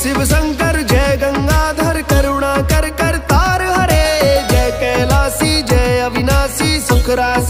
शिव शंकर जय गंगाधर करुणा कर कर तार हरे, जय कैलासी जय अविनाशी सुखराशि